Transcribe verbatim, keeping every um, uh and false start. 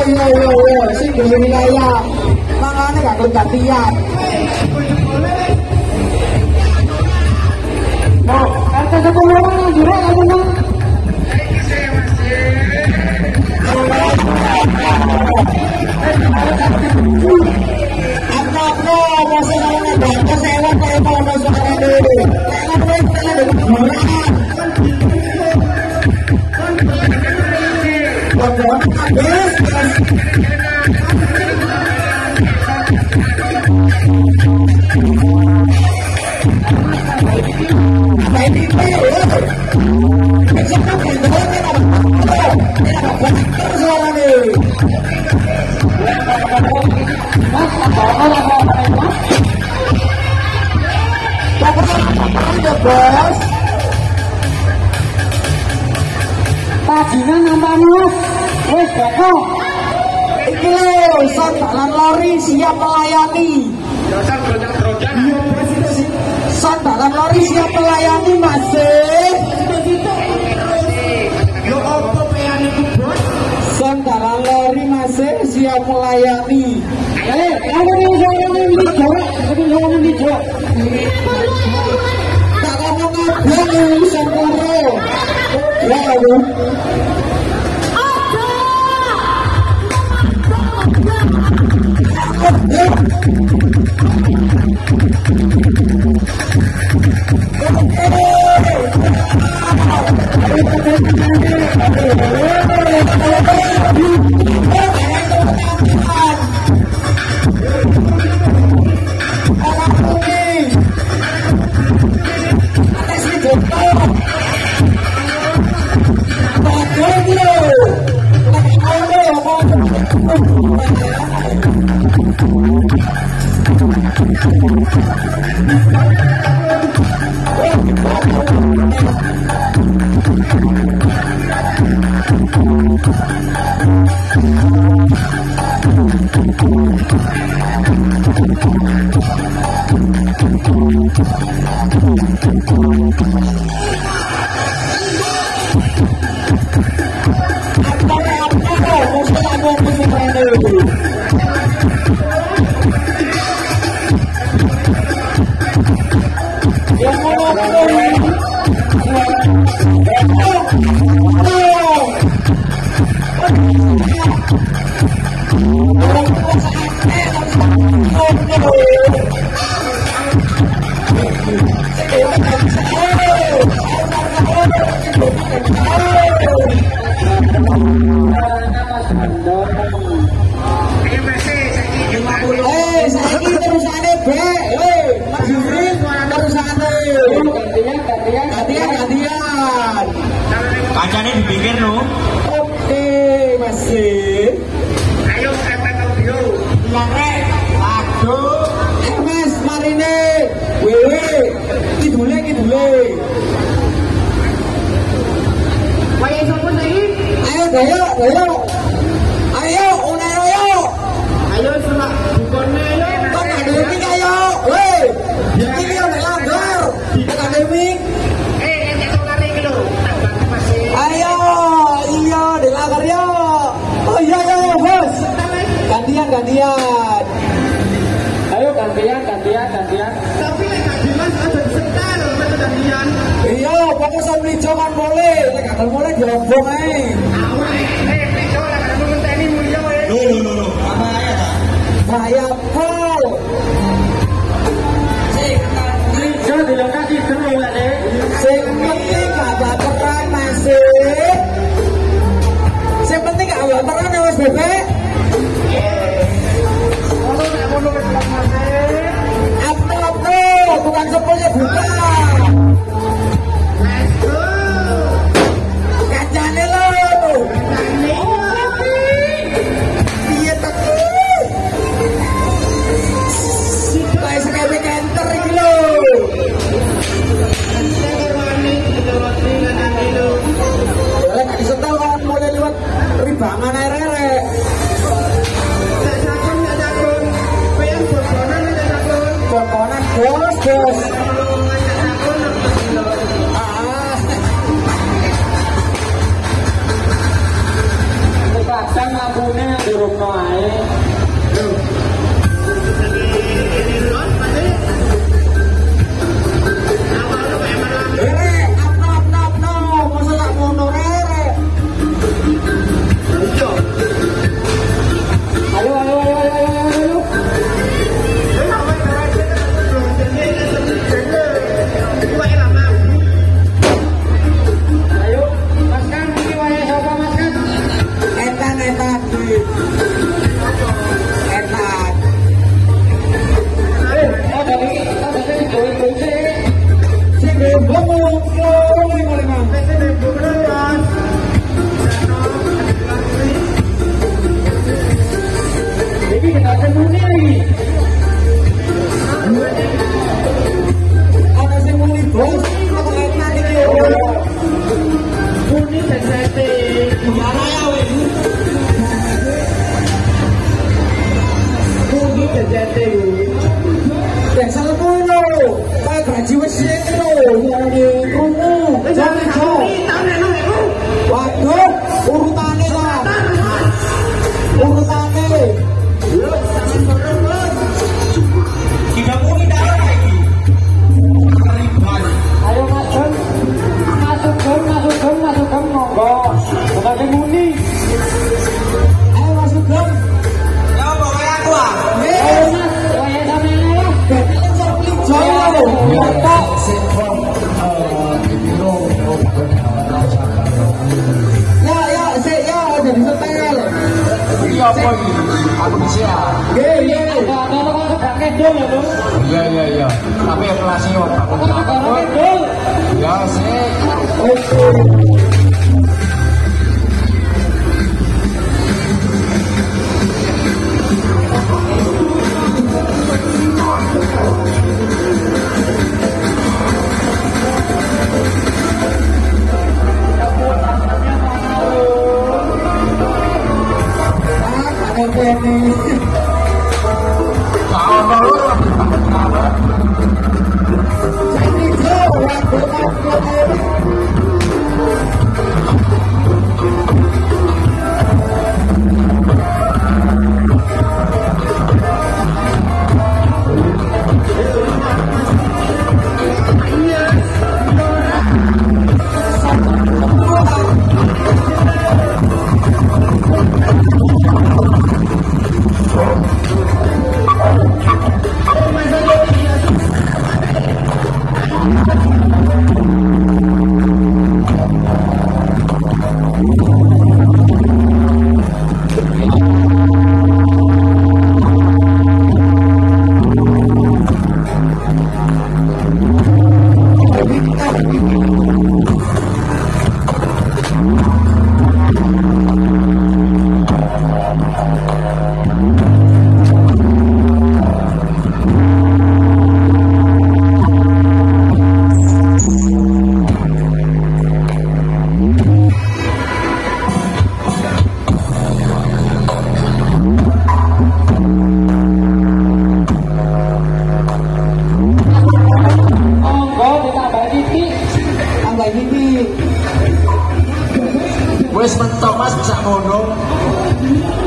yo yo yo sing duwe wilayah. Mangane gak gantian. Nah, kata sepuluh orang jurang apa nang? Apa-apa masih nama bangsa sewa kayak mau masuk ke dulu. Karena mereka ada kebenaran. Kalau habis bos, paginya nambah mas, wes bekok. Iki lho, son dalam lori siap melayani. Dasar gerojak-gerojak. Son dalam lori siap melayani masih. Yo opo pean iku bos? Son dalam lori masih siap melayani. Eh, kamu nih jangan ini jawab, kamu jangan ini jawab. Tak ngomong apa nih, son koro. Ya kamu. Kacanya dipikir no. Oke, masih. Ayo efek audio. Larek. Aduh. Mas, marine. Wewe. Kidule, kidule. Waya sopo saiki? Ayo, ayo, ayo. Ayo, una ayo. Ayo selak bukone yo. Kan akademik ayo. Weh. Iki yo nek langgar. Akademik. Eh, nek kok lari iki lho. Ayo, iya, dilanggar yo. Oh iya, iya, bos. Gantian, gantian. Ayo gantian, gantian, gantian. Tapi nek gak dimas aja disetel nek gantian. Iya, pokoknya saya beli jokan boleh. Nek gak boleh diobong ae. Awak, eh, iso lah kan ngenteni mulya wae. Lho, lho, lho, apa ae ta? Saya pol. Sing Iso dilengkapi dulu lah, Dek. sing penting gak baperan masih. Sing penting gak baperan ya Mas Bebek. Ono nek ngono wis mate. Apa-apa, bukan sepulnya buka. Let's go. Kacane lo. Iya teku. Kayak sekali kenter iki lho. Boleh gak disetel kan mulai lewat ribangan air-air. Bokonan bos, bos. lijo lijo. Waduh, urutane lah. Urutane. Tidak mau tidak lagi. Ayo masuk, masuk gem, masuk gem, masuk gem monggo. Bukan muni. Ayo masuk gem. Ya pokoknya aku ah. Ayo mas, saya sama ya. Lijo lijo. Ya ya, saya ya jadi setel. Iya apa ini? Aku bisa. Iya iya. Kalau kamu suka kedol ya dong. Iya iya iya. Tapi yang kelasnya aku Kalau kedol. ya sih. Oke. Wes mentok Mas bisa ngono.